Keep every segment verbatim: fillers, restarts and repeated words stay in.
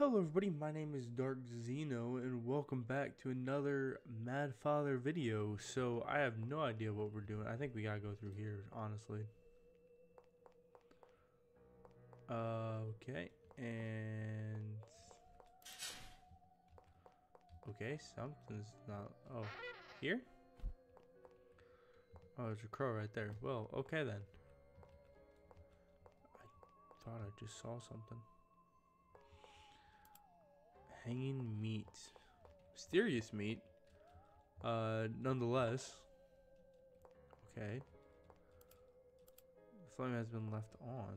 Hello everybody, my name is Dark Zeno and welcome back to another Mad Father video. So I have no idea what we're doing. I think we gotta go through here, honestly. Uh, okay, and okay, something's not. Oh, here? Oh, there's a crow right there. Well, okay then. I thought I just saw something. Hanging meat. Mysterious meat. Uh, nonetheless. Okay. The flame has been left on.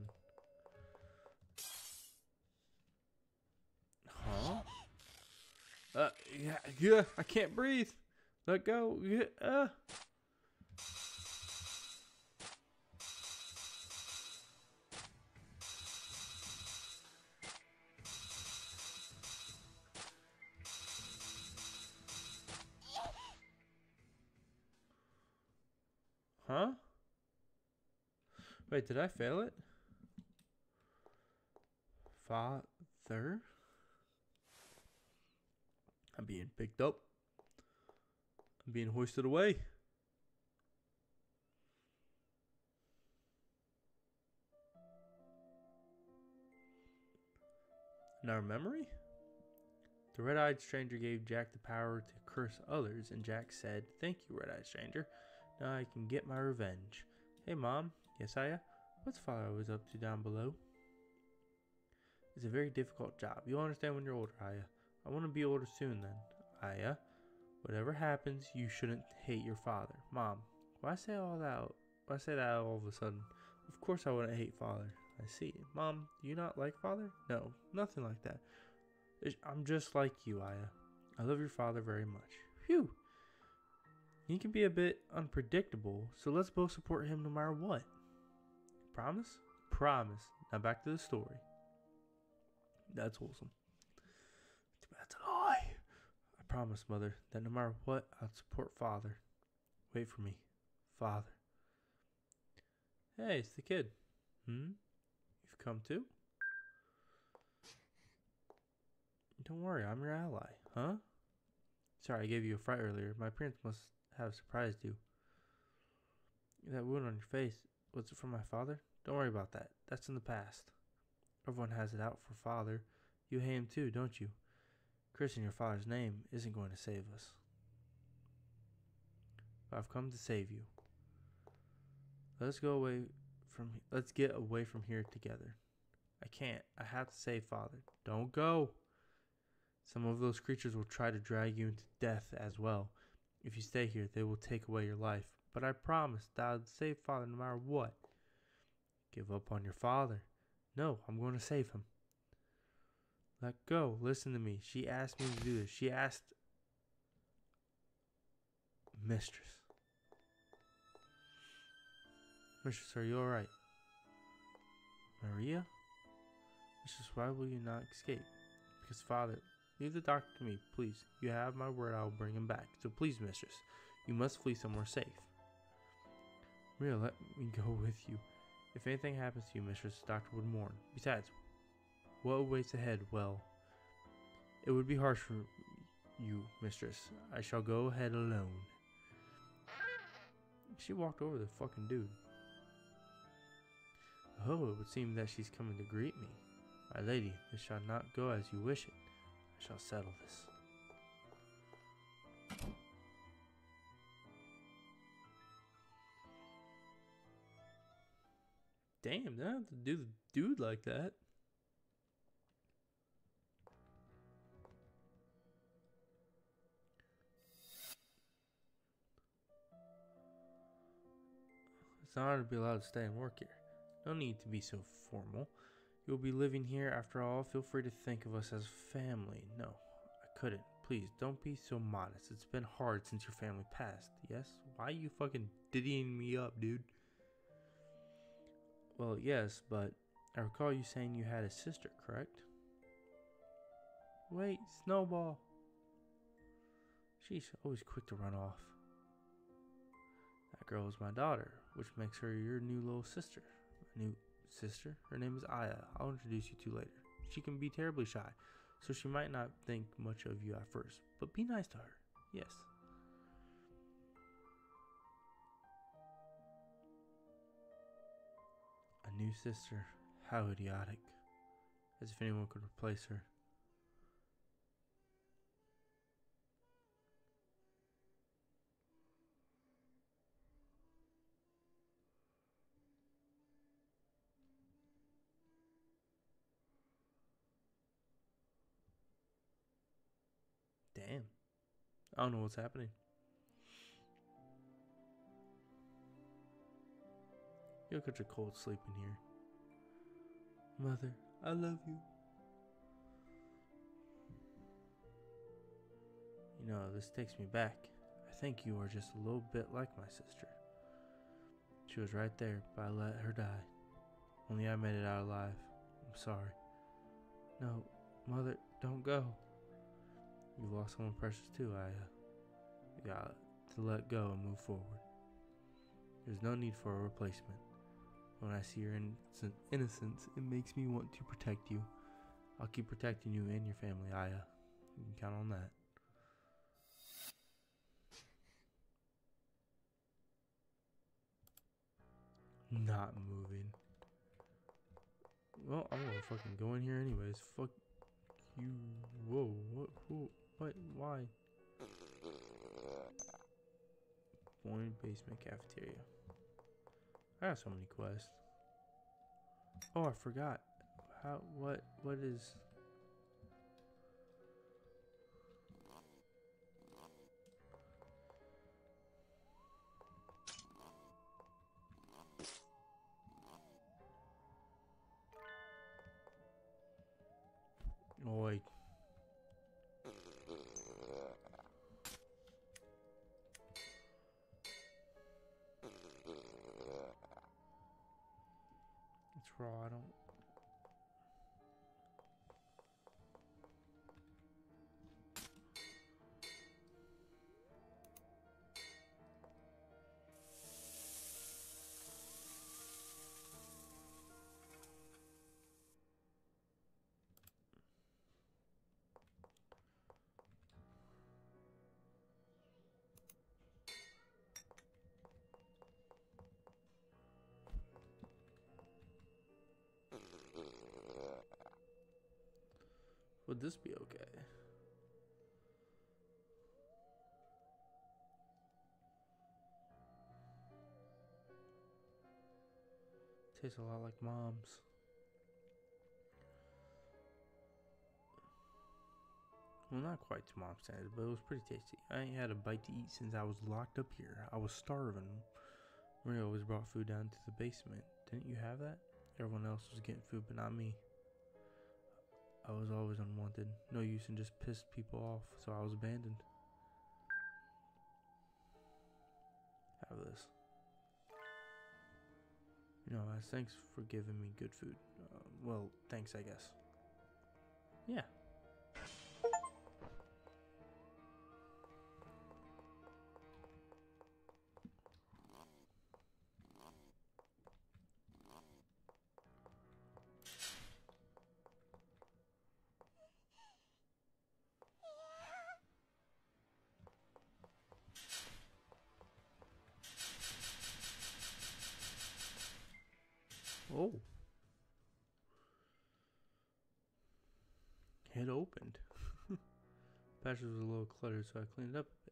Huh? Uh, yeah, yeah, I can't breathe. Let go. Yeah, uh. Huh? Wait, did I fail it? Father? I'm being picked up. I'm being hoisted away. In our memory? The red-eyed stranger gave Jack the power to curse others, and Jack said, "Thank you, red-eyed stranger. Now I can get my revenge." Hey, Mom. Yes, Aya? What's Father always up to down below? It's a very difficult job. You'll understand when you're older, Aya. I want to be older soon, then. Aya, whatever happens, you shouldn't hate your father. Mom, why say all that? Why say that all of a sudden? Of course I wouldn't hate Father. I see. Mom, do you not like Father? No, nothing like that. I'm just like you, Aya. I love your father very much. Phew. He can be a bit unpredictable, so let's both support him no matter what. Promise? Promise. Now back to the story. That's wholesome. That's a lie. I promise, Mother, that no matter what, I'll support Father. Wait for me. Father. Hey, it's the kid. Hmm? You've come too? Don't worry, I'm your ally. Huh? Sorry, I gave you a fright earlier. My parents must have surprised you. That wound on your face, was it from my father? Don't worry about that. That's in the past. Everyone has it out for Father. You hate him too, don't you? Cursing your father's name isn't going to save us. But I've come to save you. Let's go away from. Let's get away from here together. I can't. I have to save Father. Don't go. Some of those creatures will try to drag you into death as well. If you stay here, they will take away your life. But I promise that I'll save Father no matter what. Give up on your father. No, I'm going to save him. Let go. Listen to me. She asked me to do this. She asked Mistress. Mistress, are you alright? Maria? Mistress, why will you not escape? Because Father, leave the doctor to me, please. You have my word, I will bring him back. So please, Mistress, you must flee somewhere safe. Maria, let me go with you. If anything happens to you, Mistress, the doctor would mourn. Besides, what awaits ahead? Well, it would be harsh for you, Mistress. I shall go ahead alone. She walked over the fucking dude. Oh, it would seem that she's coming to greet me. My lady, this shall not go as you wish it. I shall settle this. Damn, they don't have to do the dude like that. It's an honor to be allowed to stay and work here. No need to be so formal. You'll be living here after all. Feel free to think of us as family. No, I couldn't. Please, don't be so modest. It's been hard since your family passed. Yes? Why are you fucking diddying me up, dude? Well, yes, but I recall you saying you had a sister, correct? Wait, Snowball. She's always quick to run off. That girl is my daughter, which makes her your new little sister. My new sister? Her name is Aya. I'll introduce you to later. She can be terribly shy, so she might not think much of you at first, but be nice to her. Yes. A new sister. How idiotic. As if anyone could replace her. Damn. I don't know what's happening. You'll catch a cold sleep in here. Mother, I love you. You know, this takes me back. I think you are just a little bit like my sister. She was right there, but I let her die. Only I made it out alive. I'm sorry. No, Mother, don't go. You've lost someone precious too, Aya. You got to let go and move forward. There's no need for a replacement. When I see your innocent innocence, it makes me want to protect you. I'll keep protecting you and your family, Aya. You can count on that. Not moving. Well, I'm gonna fucking go in here anyways. Fuck you. Whoa. What? Who? What? Why? Point basement cafeteria. I got so many quests. Oh, I forgot. How? What? What is? Oh, wait. It's raw. I don't. Would this be okay? Tastes a lot like Mom's. Well, not quite to Mom's standard, but it was pretty tasty. I ain't had a bite to eat since I was locked up here. I was starving. Maria always brought food down to the basement. Didn't you have that? Everyone else was getting food, but not me. I was always unwanted. No use in just pissed people off, so I was abandoned. Have this. You know, as thanks for giving me good food. Uh, well, thanks, I guess. Yeah. Oh. It opened. Patches was a little cluttered, so I cleaned it up a bit.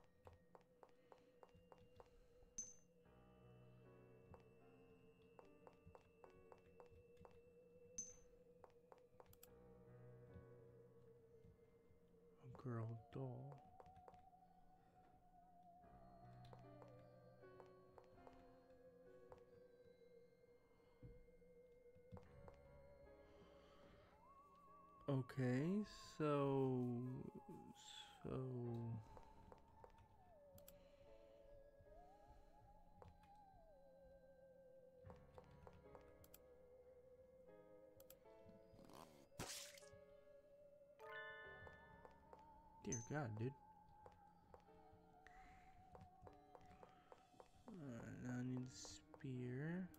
A girl doll. Okay, so... So... Dear God, dude. Alright, now I need a spear.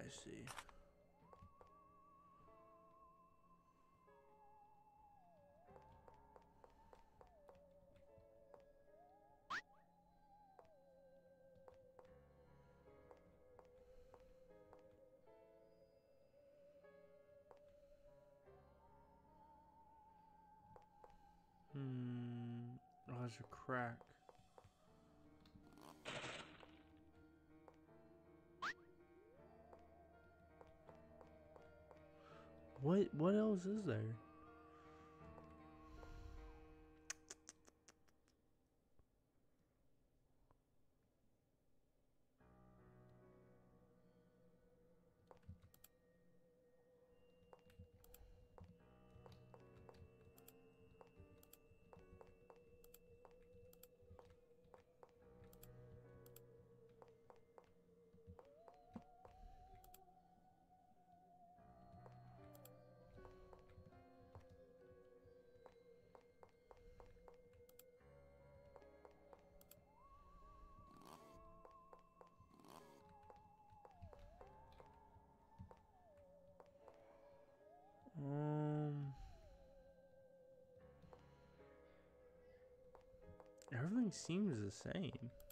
I see. Hmm. Oh, there's a crack. What? What else is there? Um. Everything seems the same.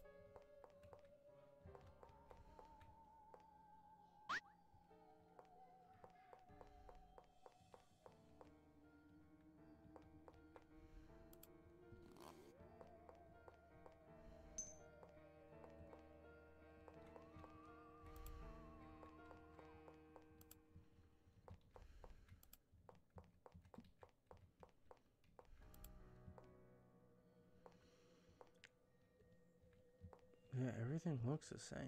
Yeah, everything looks the same.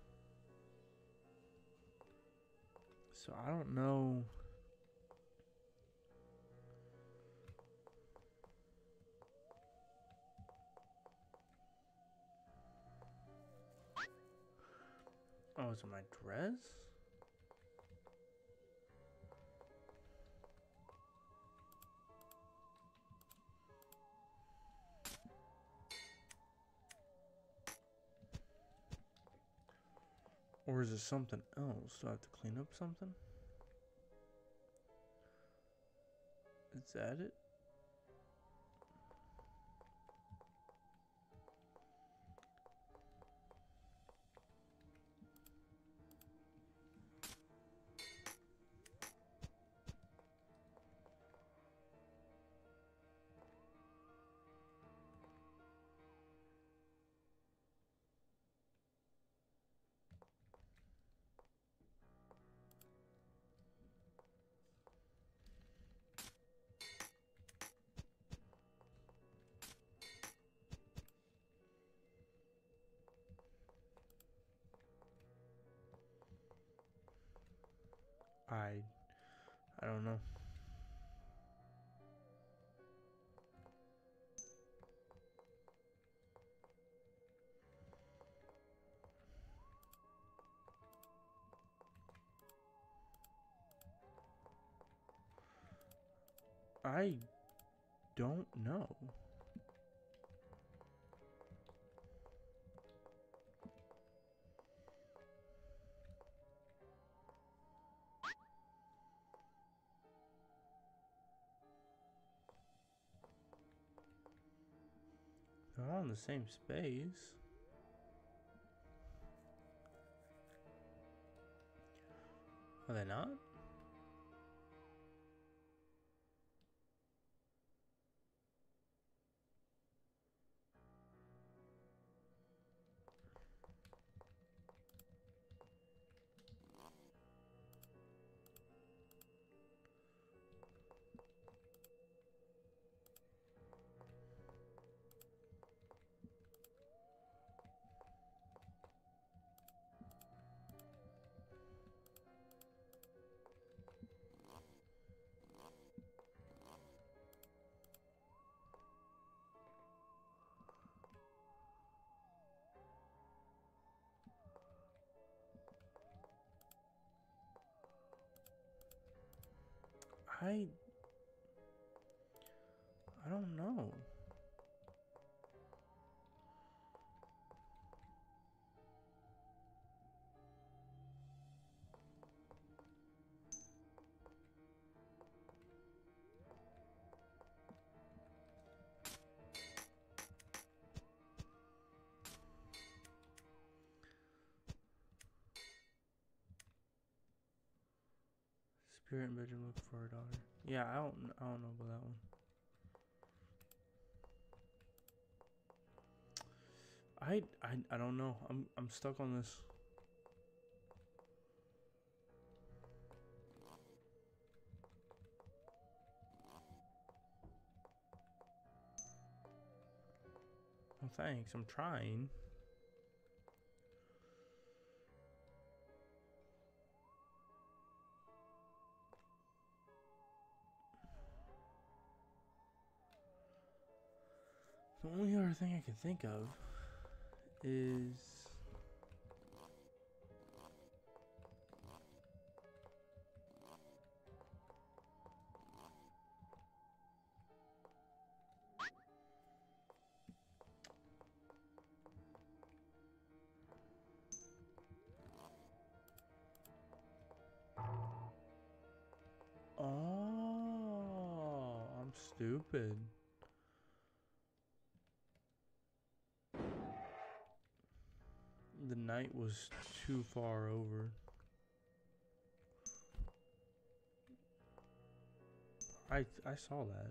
So I don't know. Oh, is it my dress? Or is it something else? Do I have to clean up something? Is that it? I I don't know. I don't know. They're all in the same space. Are they not? I I don't know. Spirit in bedroom looking for her daughter. Yeah, I don't I don't know about that one. I, I, I don't know. I'm I'm stuck on this. Well, thanks. I'm trying. The only other thing I can think of is oh, I'm stupid. The night was too far over. I I saw that.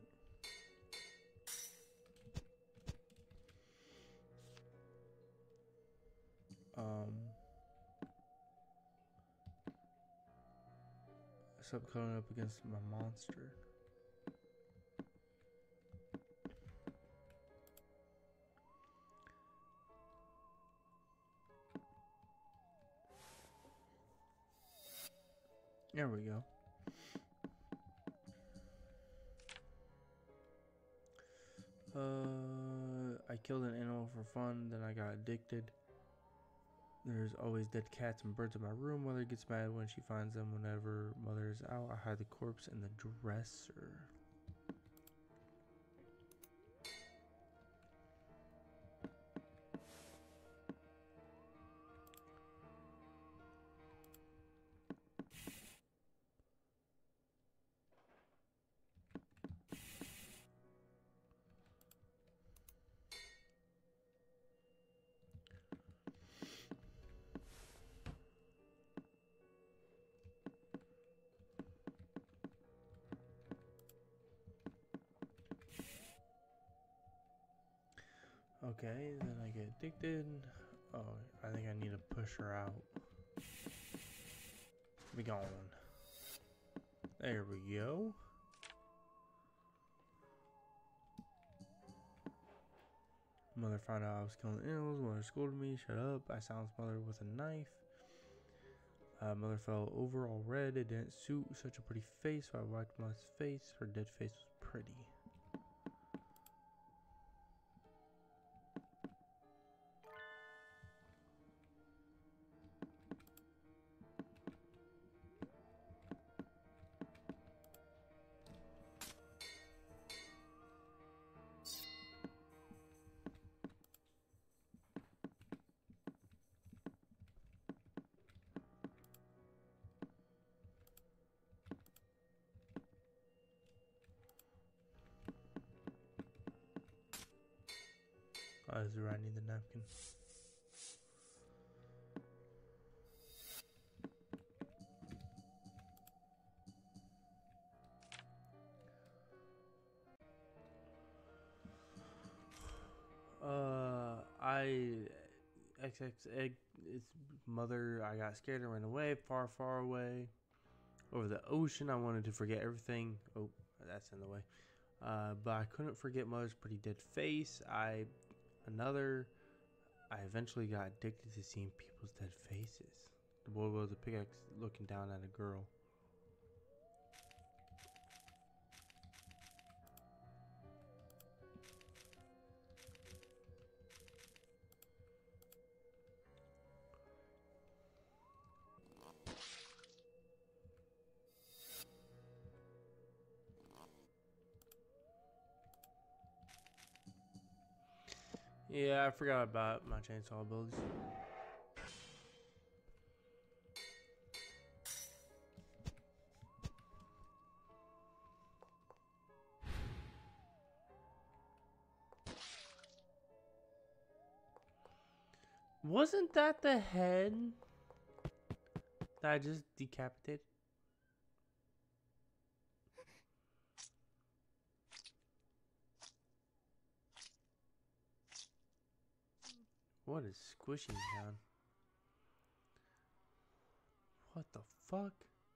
Um, stop coming up against my monster. There we go. Uh, I killed an animal for fun, then I got addicted. There's always dead cats and birds in my room. Mother gets mad when she finds them. Whenever mother is out, I hide the corpse in the dresser. Okay, then I get addicted. Oh, I think I need to push her out. Be gone. There we go. Mother found out I was killing animals. Mother scolded me. Shut up. I silenced mother with a knife. Uh, mother fell over all red. It didn't suit such a pretty face, so I wiped mother's face. Her dead face was pretty. Oh, this is where I need the napkin. Uh, I X X egg. It's mother. I got scared and ran away, far, far away, over the ocean. I wanted to forget everything. Oh, that's in the way. Uh, but I couldn't forget mother's pretty dead face. I another. I eventually got addicted to seeing people's dead faces. The boy with a pickaxe looking down at a girl. Yeah, I forgot about my chainsaw abilities. Wasn't that the head that I just decapitated? What is squishing down? What the fuck?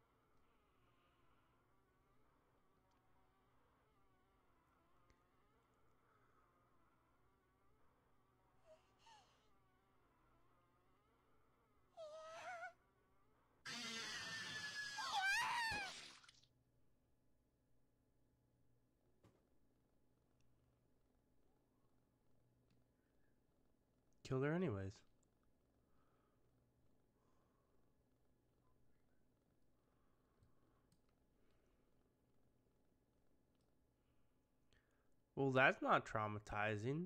Killed her anyways. Well, that's not traumatizing.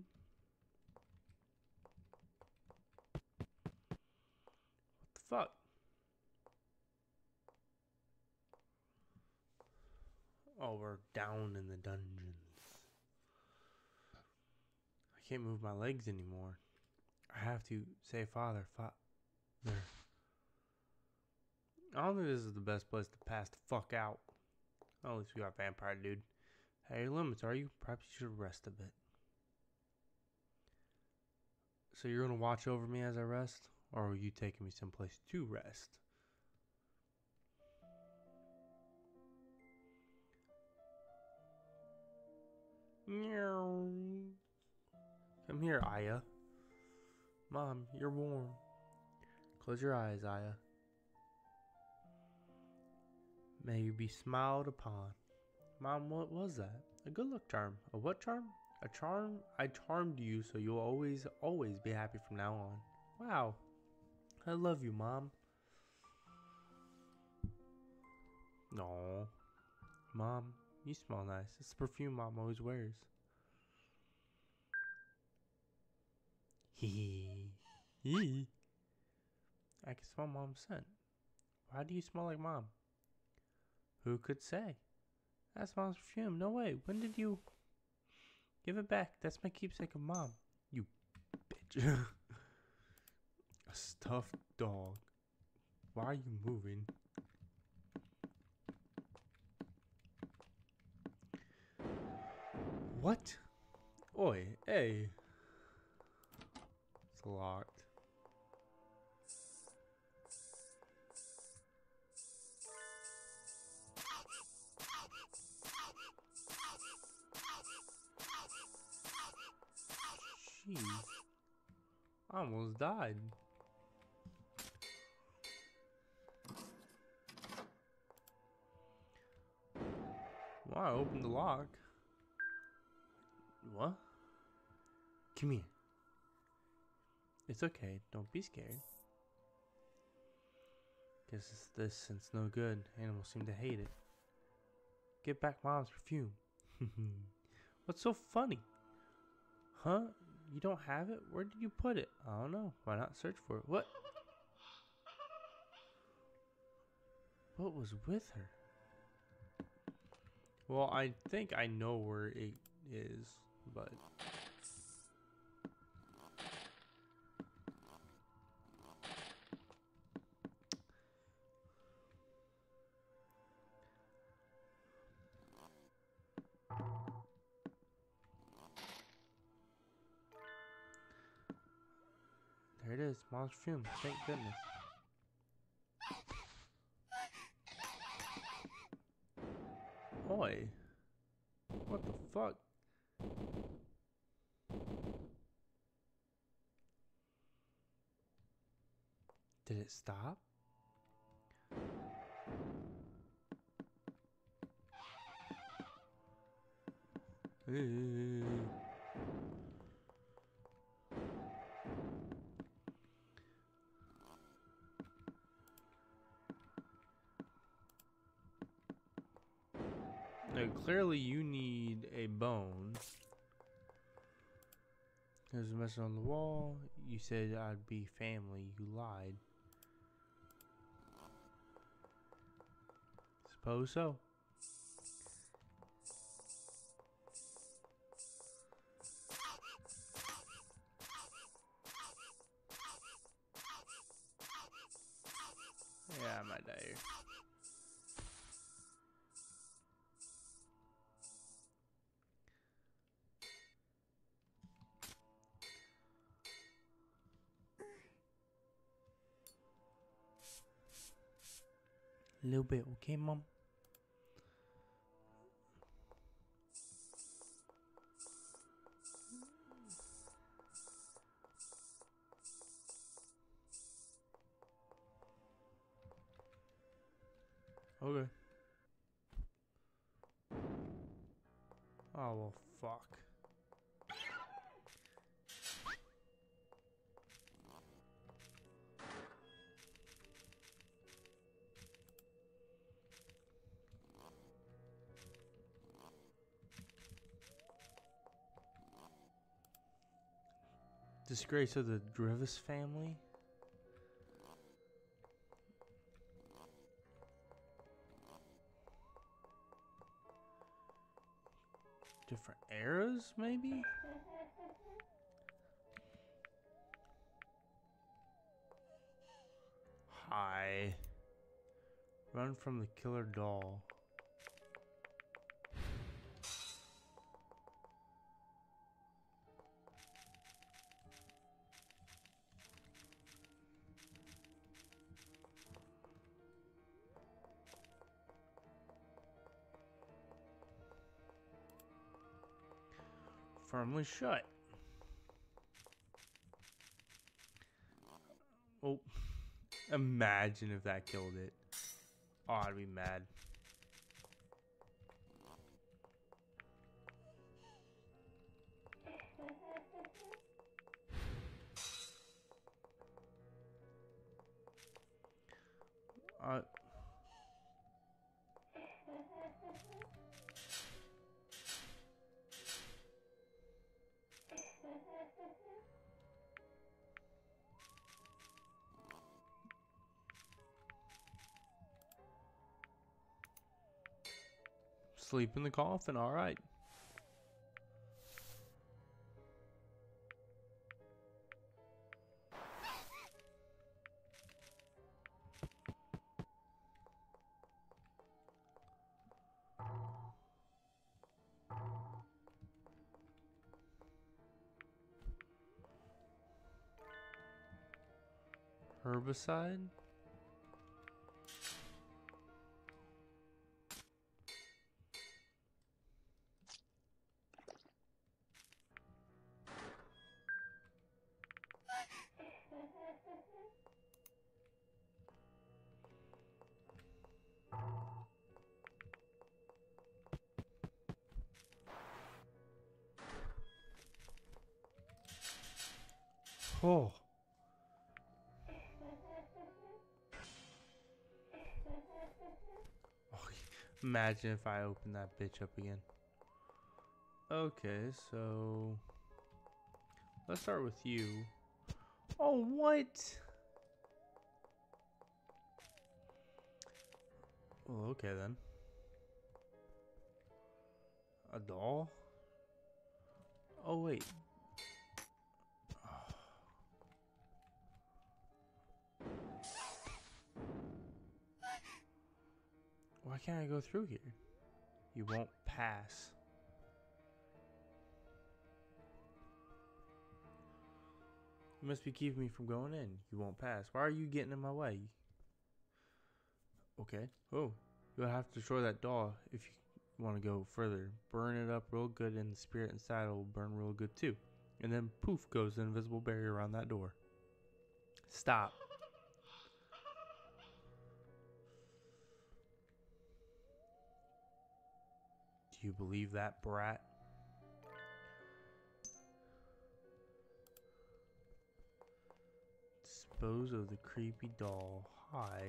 What the fuck? Oh, we're down in the dungeons. I can't move my legs anymore. I have to say father, father. I don't think this is the best place to pass the fuck out. Oh, at least we got vampire dude. Hey, your limits, are you? Perhaps you should rest a bit. So you're gonna watch over me as I rest? Or are you taking me someplace to rest? Meow. Come here, Aya. Mom, you're warm. Close your eyes, Aya. May you be smiled upon. Mom, what was that? A good luck charm. A what charm? A charm? I charmed you so you'll always, always be happy from now on. Wow. I love you, Mom. No. Mom, you smell nice. It's the perfume Mom always wears. Hee hee. I can smell Mom's scent. Why do you smell like Mom? Who could say? That's Mom's perfume. No way. When did you... Give it back. That's my keepsake of Mom. You bitch. A stuffed dog. Why are you moving? What? Oi, hey. It's locked. Jeez. I almost died. Well, I opened the lock. What? Come here. It's okay. Don't be scared. Guess this scent's no good. Animals seem to hate it. Get back Mom's perfume. What's so funny? Huh? You don't have it? Where did you put it? I don't know. Why not search for it? What? What was with her? Well, I think I know where it is, but... There it is, Mom's perfume. Thank goodness. Oi. What the fuck? Did it stop? Ew. No, clearly you need a bone. There's a message on the wall. You said I'd be family. You lied. Suppose so. Yeah, I might die here. A little bit, okay, Mom? Okay. Oh, well, fuck. Disgrace of the Devious family? Different eras, maybe? Hi. Run from the killer doll. Firmly shut. Oh, imagine if that killed it. Oh, I'd be mad. Uh, sleep in the coffin, alright. Herbicide? Oh. Oh, imagine if I open that bitch up again. Okay, so let's start with you. Oh, what? Well, okay then. A doll? Oh, wait. Why can't I go through here? You won't pass. You must be keeping me from going in. You won't pass. Why are you getting in my way? Okay. Oh, you'll have to destroy that doll if you want to go further. Burn it up real good and the spirit inside will burn real good too. And then poof goes the invisible barrier around that door. Stop. Do you believe that, brat? Dispose of the creepy doll. Hi.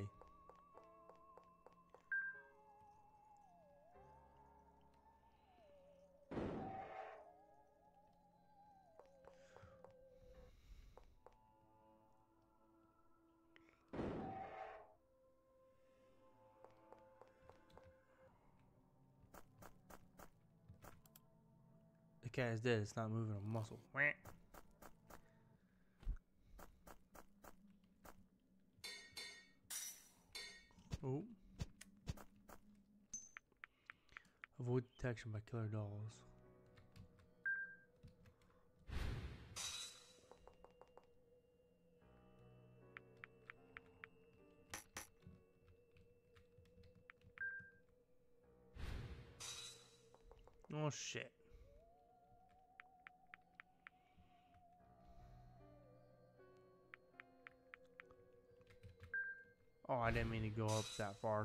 The cat is dead. It's not moving a muscle. Oh. Avoid detection by killer dolls. shit. Oh, I didn't mean to go up that far.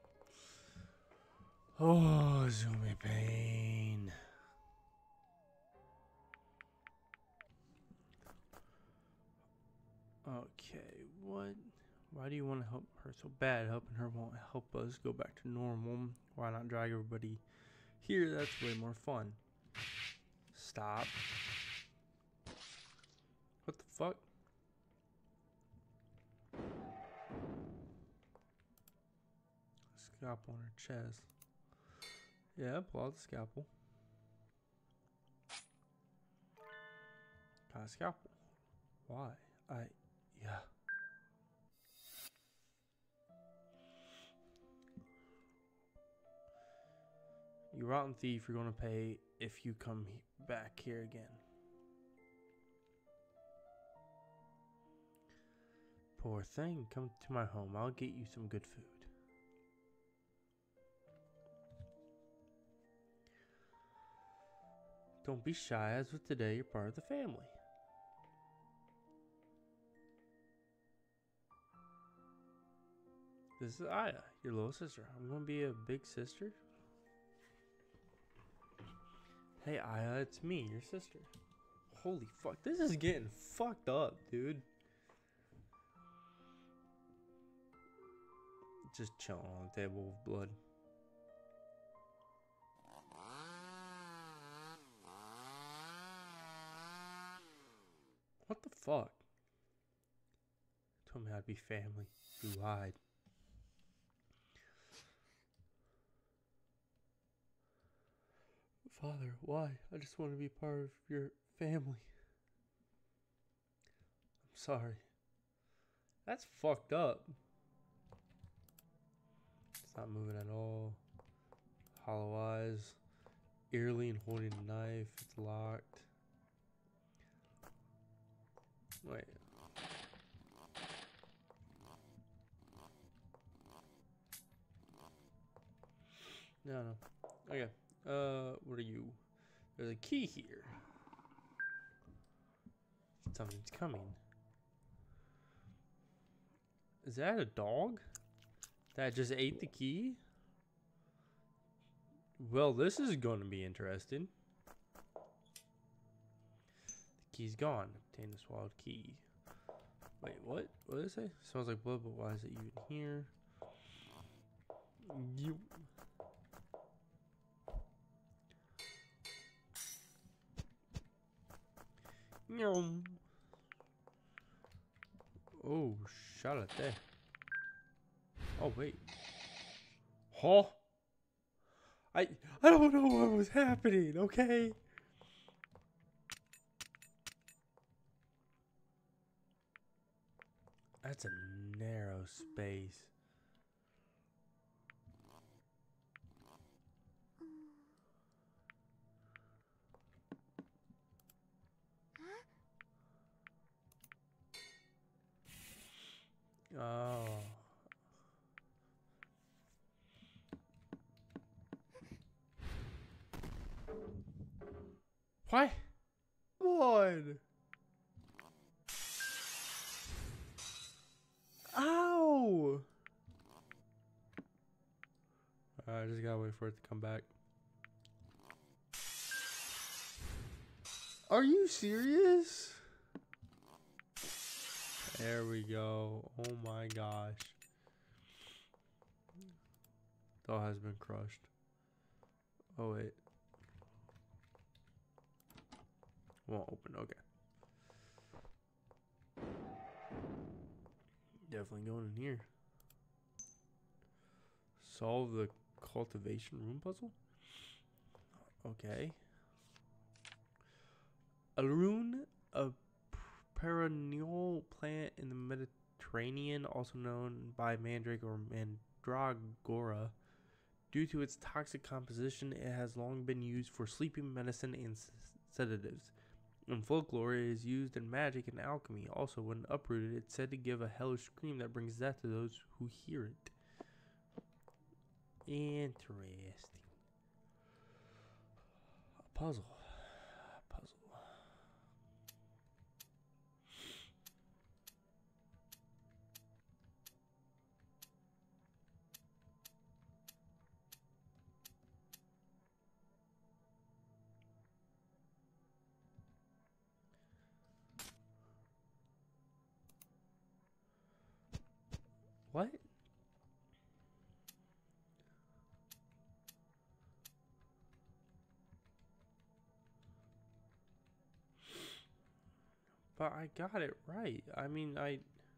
Oh, Zoomy pain. Okay, what? Why do you want to help her so bad? Helping her won't help us go back to normal. Why not drag everybody here? That's way more fun. Stop. What the fuck? Scalpel on her chest. Yeah, pull out the scalpel. Got a scalpel. Why? I... Yeah. You rotten thief, you're gonna pay if you come he back here again. Poor thing, come to my home. I'll get you some good food. Don't be shy, as with today, you're part of the family. This is Aya, your little sister. I'm gonna be a big sister. Hey Aya, it's me, your sister. Holy fuck, this is getting fucked up, dude. Just chilling on the table with blood. What the fuck? Told me I'd be family. You lied. Father, why? I just want to be part of your family. I'm sorry. That's fucked up. It's not moving at all. Hollow eyes. Eerily and holding a knife. It's locked. Wait. No, no. Okay. Uh, what are you? There's a key here. Something's coming. Is that a dog that just ate the key? Well, this is going to be interesting. The key's gone. Obtain the swallowed key. Wait, what? What did it say? Smells like blood, but why is it even here? You. No. Oh, shot at that. Oh wait. Huh? I I don't know what was happening, okay? That's a narrow space. Oh. Why? Come on. Ow. I just gotta wait for it to come back. Are you serious? There we go. Oh my gosh. Doll has been crushed. Oh wait. Won't open. Okay. Definitely going in here. Solve the cultivation room puzzle? Okay. A rune, a perennial plant in the Mediterranean, also known by Mandrake or Mandragora. Due to its toxic composition, it has long been used for sleeping medicine and sedatives. In folklore, it is used in magic and alchemy. Also, when uprooted, it's said to give a hellish scream that brings death to those who hear it. Interesting. Puzzle. Puzzle. What? But I got it right. I mean, I...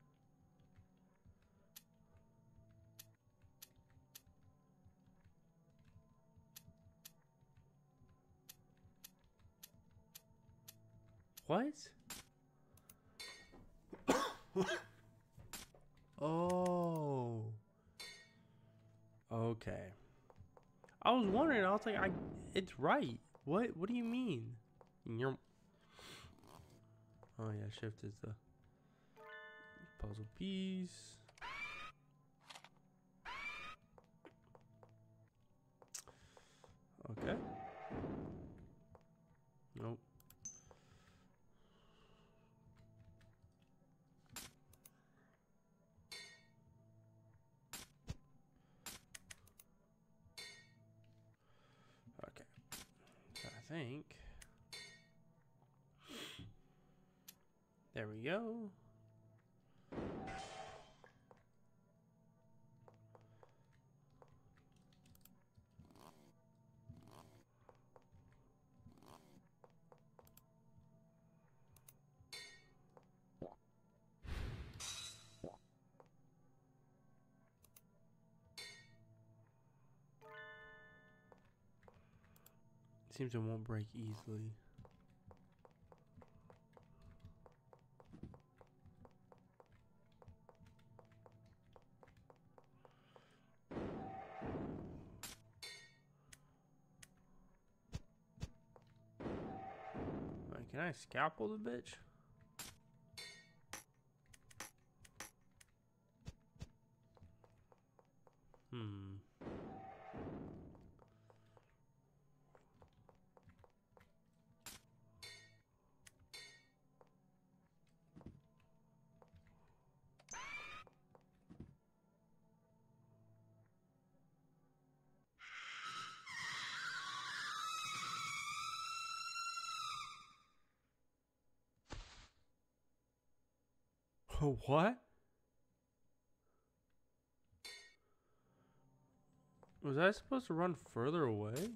What? Oh. Okay. I was wondering, I was like, I, it's right. What, what do you mean? You're... Oh yeah, shift is the puzzle piece. Okay. Nope. Okay. So I think... There we go. Seems it won't break easily. Wait, can I scalpel the bitch? Hmm. What? Was I supposed to run further away?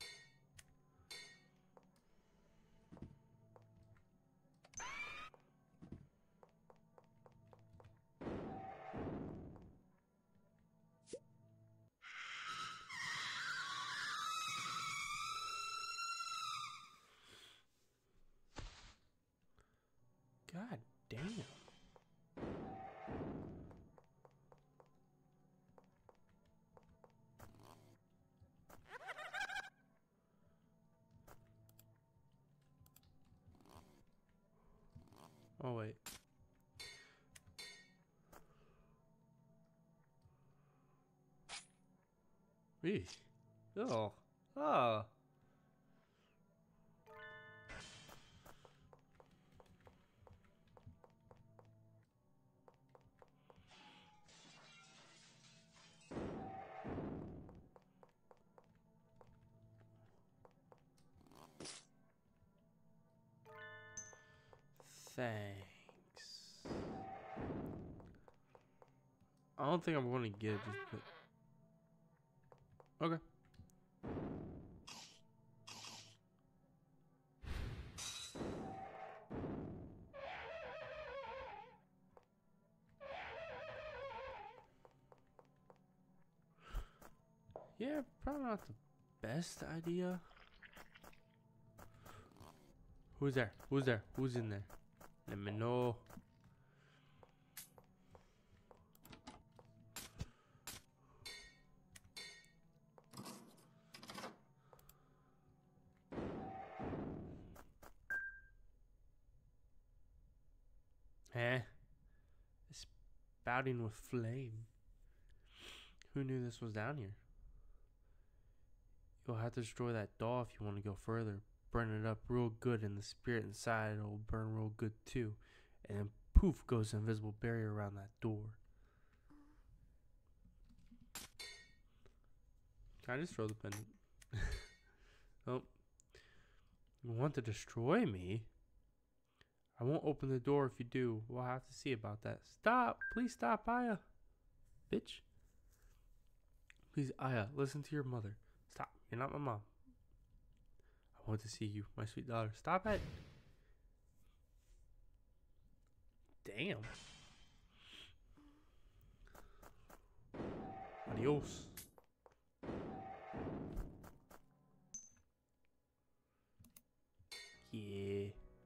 God damn. Oh, wait. Eesh. Oh. Oh. Thanks. I don't think I'm going to get it. Just put... Okay. Yeah, probably not the best idea. Who's there? Who's there? Who's in there? Let me know. Eh? It's spouting with flame. Who knew this was down here? You'll have to destroy that doll if you want to go further. burn it up real good, and the spirit inside will burn real good too. And then poof goes an invisible barrier around that door. Can I just throw the pendant? Oh. You want to destroy me? I won't open the door if you do. We'll have to see about that. Stop! Please stop, Aya. Bitch. Please, Aya, listen to your mother. Stop. You're not my mom. I want to see you, my sweet daughter. Stop it. Damn. Adios. Yeah.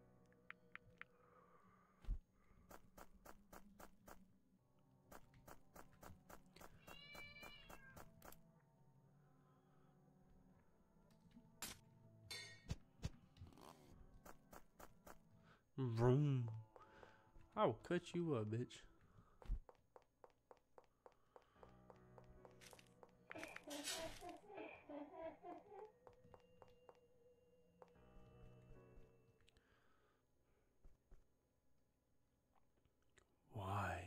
Vroom. I'll cut you up, bitch. Why?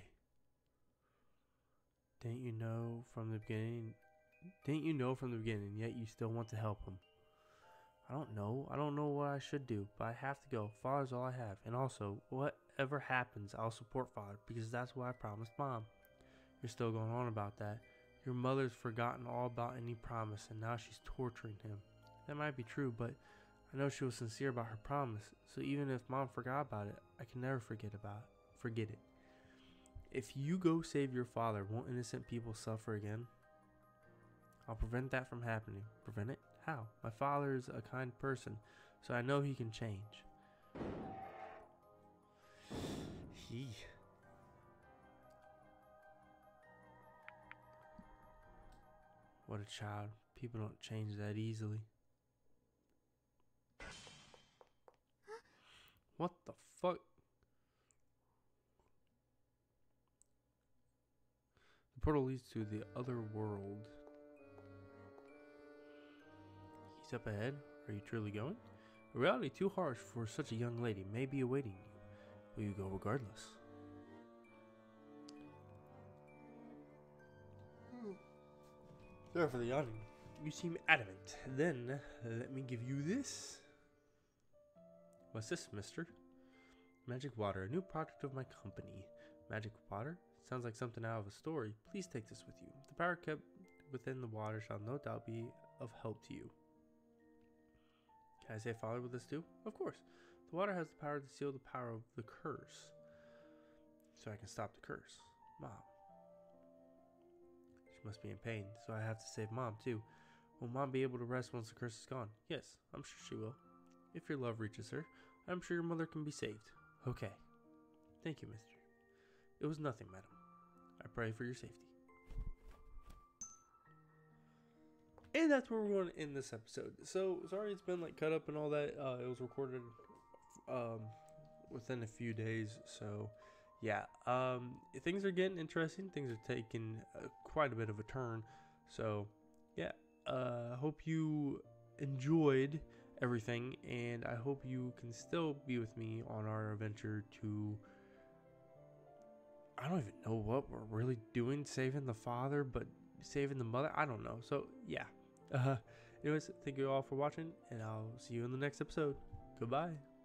Didn't you know from the beginning? Didn't you know from the beginning, yet you still want to help him? I don't know. I don't know what I should do, but I have to go. Father's all I have. And also, whatever happens, I'll support Father, because that's what I promised Mom. You're still going on about that. Your mother's forgotten all about any promise, and now she's torturing him. That might be true, but I know she was sincere about her promise, so even if Mom forgot about it, I can never forget about it. Forget it. If you go save your father, won't innocent people suffer again? I'll prevent that from happening. Prevent it? How? My father is a kind person, so I know he can change. He. What a child. People don't change that easily. What the fuck? The portal leads to the other world. He's up ahead. Are you truly going? A reality too harsh for such a young lady may be awaiting you. Will you go regardless? Sorry for the yawning. You seem adamant. Then, let me give you this. What's this, mister? Magic water, a new product of my company. Magic water? Sounds like something out of a story. Please take this with you. The power kept within the water shall no doubt be of help to you. Can I say Father with this too? Of course. The water has the power to seal the power of the curse. So I can stop the curse. Mom. She must be in pain, so I have to save Mom too. Will Mom be able to rest once the curse is gone? Yes, I'm sure she will. If your love reaches her, I'm sure your mother can be saved. Okay. Thank you, mister. It was nothing, madam. I pray for your safety. And that's where we're going to end this episode. So, sorry it's been like cut up and all that. Uh, it was recorded um, within a few days. So, yeah. Um, things are getting interesting. Things are taking uh, quite a bit of a turn. So, yeah. I uh, hope you enjoyed everything. And I hope you can still be with me on our adventure to... I don't even know what we're really doing. Saving the father, but saving the mother. I don't know. So, yeah. Uh, anyways, thank you all for watching, and I'll see you in the next episode. Goodbye.